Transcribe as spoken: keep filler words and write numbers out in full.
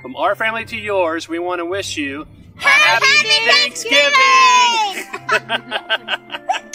From our family to yours, we want to wish you Happy, Happy Thanksgiving! Thanksgiving!